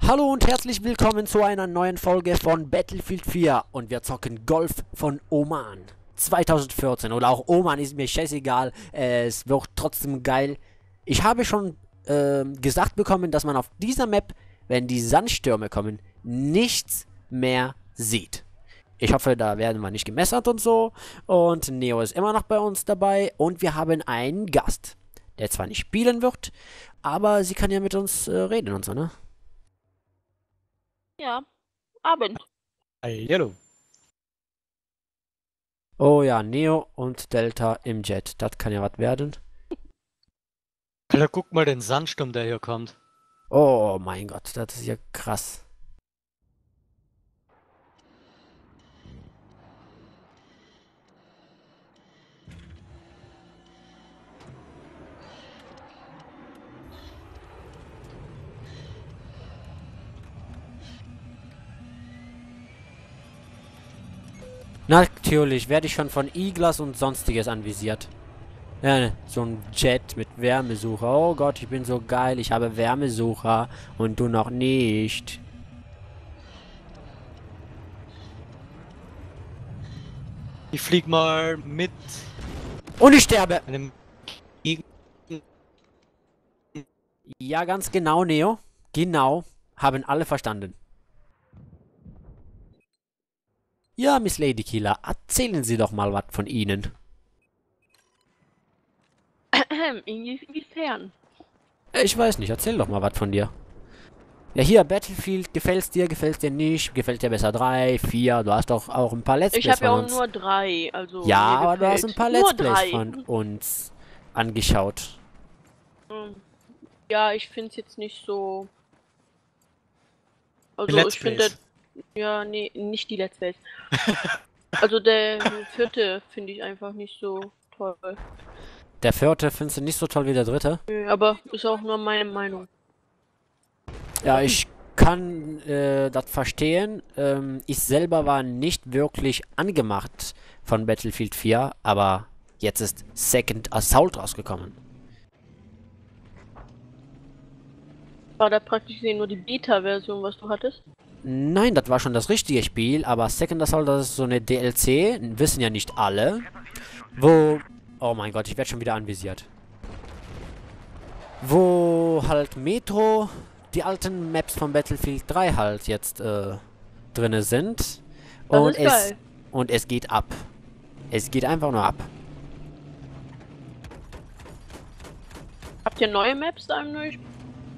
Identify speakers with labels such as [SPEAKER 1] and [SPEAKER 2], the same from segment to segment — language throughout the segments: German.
[SPEAKER 1] Hallo und herzlich willkommen zu einer neuen Folge von Battlefield 4 und wir zocken Golf von Oman 2014 oder auch Oman, ist mir scheißegal, es wird trotzdem geil. Ich habe schon gesagt bekommen, dass man auf dieser Map, wenn die Sandstürme kommen, nichts mehr sieht. Ich hoffe, da werden wir nicht gemessert und so, und Neo ist immer noch bei uns dabei und wir haben einen Gast, der zwar nicht spielen wird, aber sie kann ja mit uns reden und so, ne?
[SPEAKER 2] Ja, Abend.
[SPEAKER 3] Hallo.
[SPEAKER 1] Oh ja, Neo und Delta im Jet. Das kann ja was werden.
[SPEAKER 3] Alter, guck mal den Sandsturm, der hier kommt.
[SPEAKER 1] Oh mein Gott, das ist ja krass. Natürlich werde ich schon von Iglas und sonstiges anvisiert. Ja, so ein Jet mit Wärmesucher. Oh Gott, ich bin so geil. Ich habe Wärmesucher und du noch nicht.
[SPEAKER 3] Ich flieg mal mit
[SPEAKER 1] Und ich sterbe.
[SPEAKER 3] einem Gegen...
[SPEAKER 1] Ja, ganz genau, Neo. Genau. Haben alle verstanden. Ja, Miss Ladykiller, erzählen Sie doch mal was von Ihnen.
[SPEAKER 2] Inwiefern?
[SPEAKER 1] Ich weiß nicht, erzähl doch mal was von dir. Ja, hier, Battlefield, gefällt's dir nicht? Gefällt dir besser 3, 4? Du hast doch auch ein paar Let's
[SPEAKER 2] Ich
[SPEAKER 1] Plays
[SPEAKER 2] habe ja
[SPEAKER 1] von
[SPEAKER 2] auch
[SPEAKER 1] uns.
[SPEAKER 2] nur 3, also
[SPEAKER 1] Ja,
[SPEAKER 2] mir
[SPEAKER 1] aber du hast ein
[SPEAKER 2] gefällt.
[SPEAKER 1] paar
[SPEAKER 2] Nur
[SPEAKER 1] Let's Plays
[SPEAKER 2] 3.
[SPEAKER 1] von uns angeschaut.
[SPEAKER 2] Ja, ich finde es jetzt nicht so. Also
[SPEAKER 3] Let's
[SPEAKER 2] ich finde,
[SPEAKER 3] Plays.
[SPEAKER 2] ja, nee, nicht die Let's Plays. Also der vierte finde ich einfach nicht so toll.
[SPEAKER 1] Der vierte findest du nicht so toll wie der dritte?
[SPEAKER 2] Nö, aber ist auch nur meine Meinung.
[SPEAKER 1] Ja, ich kann das verstehen. Ich selber war nicht wirklich angemacht von Battlefield 4, aber jetzt ist Second Assault rausgekommen.
[SPEAKER 2] War da praktisch gesehen nur die Beta-Version, was du hattest?
[SPEAKER 1] Nein, das war schon das richtige Spiel, aber Second Assault, das ist so eine DLC, wissen ja nicht alle, wo... Oh mein Gott, ich werde schon wieder anvisiert. Wo halt Metro, die alten Maps von Battlefield 3 halt jetzt drinne sind.
[SPEAKER 2] Das ist geil.
[SPEAKER 1] Und es geht ab. Es geht einfach nur ab.
[SPEAKER 2] Habt ihr neue Maps da im neuen Spiel?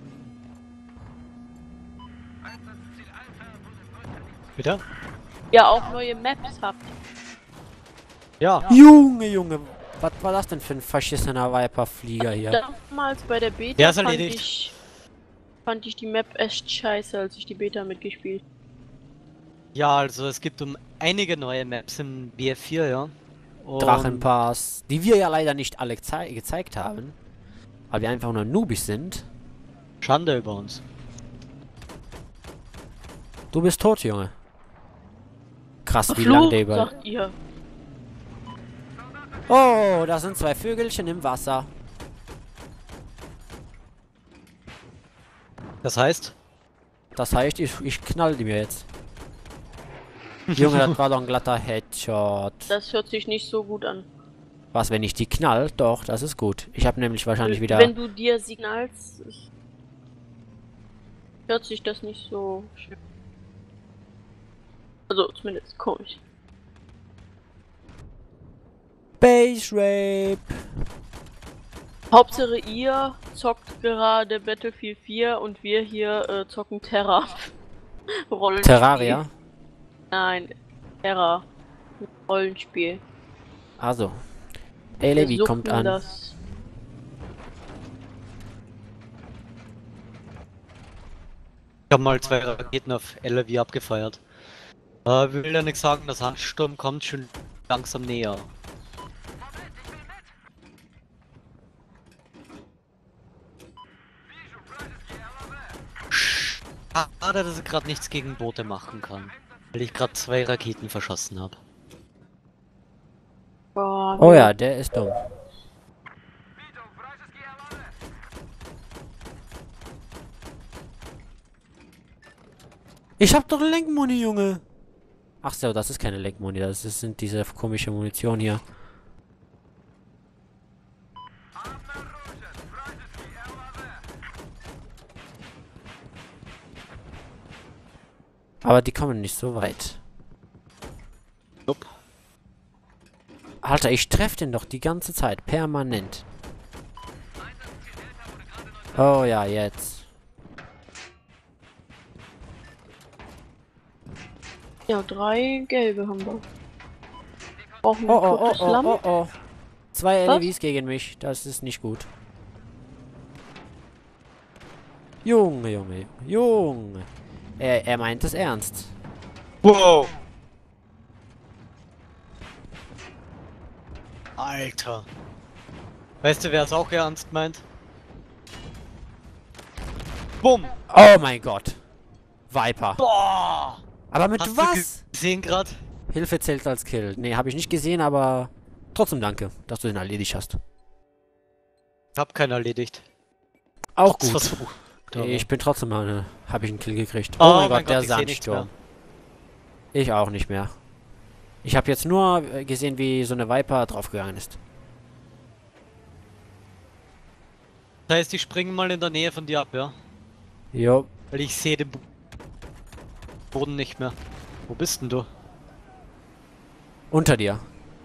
[SPEAKER 3] Bitte?
[SPEAKER 2] Ja, auch neue Maps habt.
[SPEAKER 3] Ja.
[SPEAKER 1] Junge, was war das denn für ein verschissener Viper-Flieger hier?
[SPEAKER 2] Damals bei der Beta
[SPEAKER 3] Der ist erledigt.
[SPEAKER 2] fand ich die Map echt scheiße, als ich die Beta mitgespielt.
[SPEAKER 3] Ja, also es gibt einige neue Maps im BF4, ja. Und
[SPEAKER 1] Drachenpass, die wir ja leider nicht alle gezeigt haben. Weil wir einfach nur Noobis sind.
[SPEAKER 3] Schande über uns.
[SPEAKER 1] Du bist tot, Junge. Krass, wie
[SPEAKER 2] Fluch,
[SPEAKER 1] lang der über...
[SPEAKER 2] sagt ihr.
[SPEAKER 1] Oh, da sind zwei Vögelchen im Wasser.
[SPEAKER 3] Das heißt?
[SPEAKER 1] Das heißt, ich knall die mir jetzt. Junge, das war doch ein glatter Headshot.
[SPEAKER 2] Das hört sich nicht so gut an.
[SPEAKER 1] Was, wenn ich die knall? Doch, das ist gut. Ich habe nämlich wahrscheinlich wieder...
[SPEAKER 2] Wenn du dir signalst, hört sich das nicht so schön. Also zumindest komisch.
[SPEAKER 1] Base Rape.
[SPEAKER 2] Hauptsache ihr zockt gerade Battlefield 4 und wir hier zocken Terra. Rollenspiel.
[SPEAKER 1] Terraria.
[SPEAKER 2] Nein, Terra. Rollenspiel.
[SPEAKER 1] Also. Levi
[SPEAKER 2] Wir
[SPEAKER 1] kommt
[SPEAKER 2] suchten
[SPEAKER 1] an.
[SPEAKER 2] das.
[SPEAKER 3] Ich habe mal 2 Raketen auf LAV abgefeuert. Will ja nichts sagen, der Sandsturm kommt schon langsam näher. Schade, dass ich gerade nichts gegen Boote machen kann. Weil ich gerade 2 Raketen verschossen habe.
[SPEAKER 2] Boah,
[SPEAKER 1] Oh ja, der ist dumm. Ich hab doch Lenkmuni, Junge. Ach so, das ist keine Lenkmuni, das sind diese komische Munition hier. Aber die kommen nicht so weit.
[SPEAKER 3] Nope.
[SPEAKER 1] Alter, ich treffe den doch die ganze Zeit, permanent. Oh ja, jetzt.
[SPEAKER 2] Ja, 3 gelbe haben wir. Brauchen wir
[SPEAKER 1] Oh, oh,
[SPEAKER 2] totes
[SPEAKER 1] oh,
[SPEAKER 2] Lamm?
[SPEAKER 1] oh, oh. 2
[SPEAKER 2] Was?
[SPEAKER 1] LEVs gegen mich, das ist nicht gut. Junge, Junge, Junge. Er meint es ernst.
[SPEAKER 3] Wow! Alter. Weißt du, wer es auch ernst meint? Bumm!
[SPEAKER 1] Oh mein Gott. Viper.
[SPEAKER 3] Boah!
[SPEAKER 1] Aber mit
[SPEAKER 3] Hast
[SPEAKER 1] was?
[SPEAKER 3] du gesehen gerade?
[SPEAKER 1] Hilfe zählt als Kill. Nee, habe ich nicht gesehen, aber trotzdem danke, dass du den erledigt hast.
[SPEAKER 3] Ich hab keinen erledigt.
[SPEAKER 1] Auch
[SPEAKER 3] Hab's
[SPEAKER 1] gut.
[SPEAKER 3] versucht, aber-
[SPEAKER 1] Ich bin trotzdem mal habe ich einen Kill gekriegt.
[SPEAKER 3] Oh
[SPEAKER 1] Oh, mein
[SPEAKER 3] mein
[SPEAKER 1] Gott, der
[SPEAKER 3] Gott, ich seh nichts
[SPEAKER 1] Sandsturm. Ich auch nicht mehr. Ich habe jetzt nur gesehen, wie so eine Viper draufgegangen ist.
[SPEAKER 3] Das heißt, die springen mal in der Nähe von dir ab, ja?
[SPEAKER 1] Jo.
[SPEAKER 3] Weil ich sehe den Boden nicht mehr. Wo bist denn du?
[SPEAKER 1] Unter dir.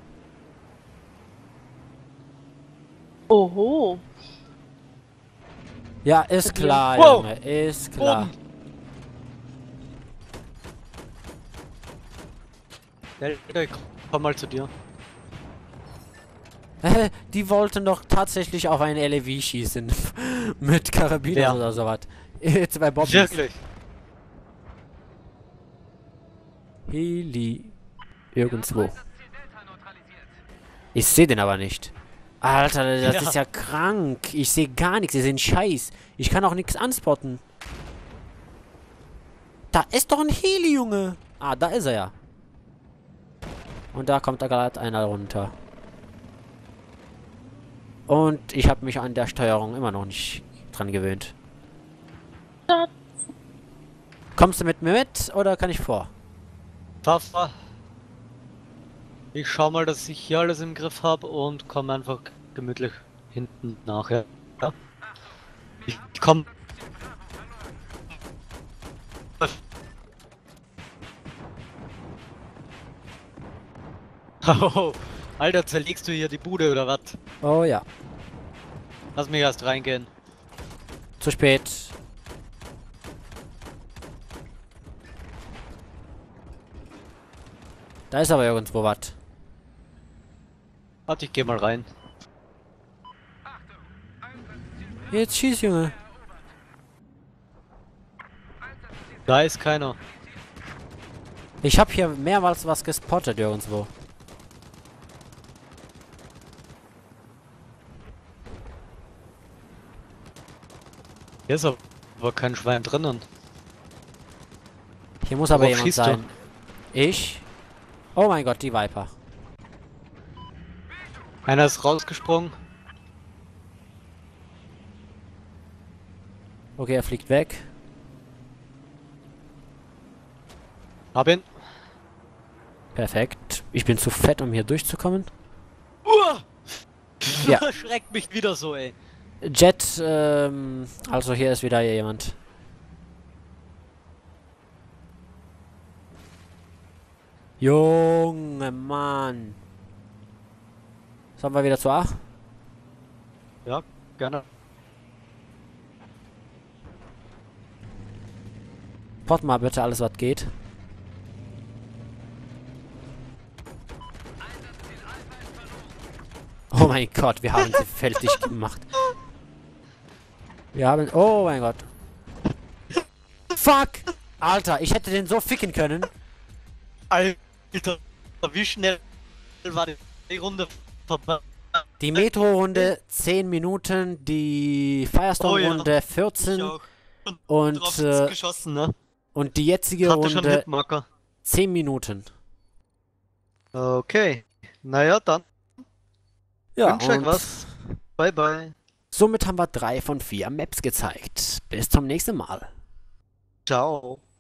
[SPEAKER 2] Oho.
[SPEAKER 1] Ja, ist klar,
[SPEAKER 3] Wow.
[SPEAKER 1] Junge. Ist klar.
[SPEAKER 3] Ich komm mal zu dir.
[SPEAKER 1] Die wollten doch tatsächlich auf einen LEV schießen. Mit Karabiner
[SPEAKER 3] Ja.
[SPEAKER 1] oder sowas. 2 Bobbys.
[SPEAKER 3] Wirklich?
[SPEAKER 1] Heli. Irgendwo. Ich sehe den aber nicht. Alter, das
[SPEAKER 3] Ja.
[SPEAKER 1] ist ja krank. Ich sehe gar nichts. Sie sind scheiß. Ich kann auch nichts anspotten. Da ist doch ein Heli, Junge. Ah, da ist er ja. Und da kommt da gerade einer runter. Und ich habe mich an der Steuerung immer noch nicht dran gewöhnt.
[SPEAKER 2] Da.
[SPEAKER 1] Kommst du mit mir mit oder kann ich vor?
[SPEAKER 3] Pfaffer. Ich schau mal, dass ich hier alles im Griff habe und komme einfach gemütlich hinten nachher. Ja. Ich komm. Oh, Alter, zerlegst du hier die Bude oder was?
[SPEAKER 1] Oh ja.
[SPEAKER 3] Lass mich erst reingehen.
[SPEAKER 1] Zu spät. Da ist aber irgendwo was.
[SPEAKER 3] Warte, ich geh mal rein.
[SPEAKER 1] Jetzt schieß, Junge.
[SPEAKER 3] Da ist keiner.
[SPEAKER 1] Ich habe hier mehrmals was gespottet irgendwo.
[SPEAKER 3] Hier ist aber kein Schwein drinnen.
[SPEAKER 1] Hier muss aber
[SPEAKER 3] Worauf
[SPEAKER 1] jemand
[SPEAKER 3] schießt du?
[SPEAKER 1] sein. Ich? Oh mein Gott, die Viper.
[SPEAKER 3] Einer ist rausgesprungen.
[SPEAKER 1] Okay, er fliegt weg.
[SPEAKER 3] Hab ihn.
[SPEAKER 1] Perfekt. Ich bin zu fett, um hier durchzukommen.
[SPEAKER 3] Ja.
[SPEAKER 1] Ja.
[SPEAKER 3] Schreckt mich wieder so, ey.
[SPEAKER 1] Jet, also hier ist wieder jemand. Junge Mann. Sollen wir wieder zu A?
[SPEAKER 3] Ja, gerne.
[SPEAKER 1] Port mal bitte alles, was geht. Oh mein Gott, wir haben sie fertig gemacht. Wir haben... Oh mein Gott. Fuck! Alter, ich hätte den so ficken können.
[SPEAKER 3] Alter, wie schnell war die Runde vorbei?
[SPEAKER 1] Die Metro-Runde 10 Minuten, die Firestorm-Runde 14
[SPEAKER 3] Ich auch.
[SPEAKER 1] und,
[SPEAKER 3] Drauf ins geschossen, ne?
[SPEAKER 1] und die jetzige
[SPEAKER 3] Hatte schon
[SPEAKER 1] Runde
[SPEAKER 3] Hitmarker.
[SPEAKER 1] 10 Minuten.
[SPEAKER 3] Okay. Naja, dann.
[SPEAKER 1] Ja,
[SPEAKER 3] Wünsche euch
[SPEAKER 1] und
[SPEAKER 3] was. Bye, bye.
[SPEAKER 1] somit haben wir 3 von 4 Maps gezeigt. Bis zum nächsten Mal.
[SPEAKER 3] Ciao.